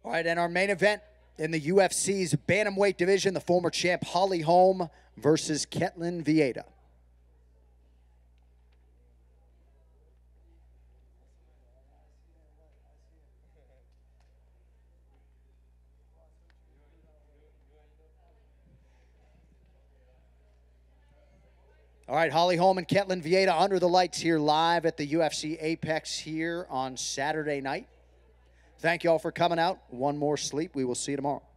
All right, and our main event in the UFC's bantamweight division, the former champ Holm versus Ketlen Vieira. All right, Holm and Ketlen Vieira under the lights here live at the UFC Apex here on Saturday night. Thank you all for coming out. One more sleep. We will see you tomorrow.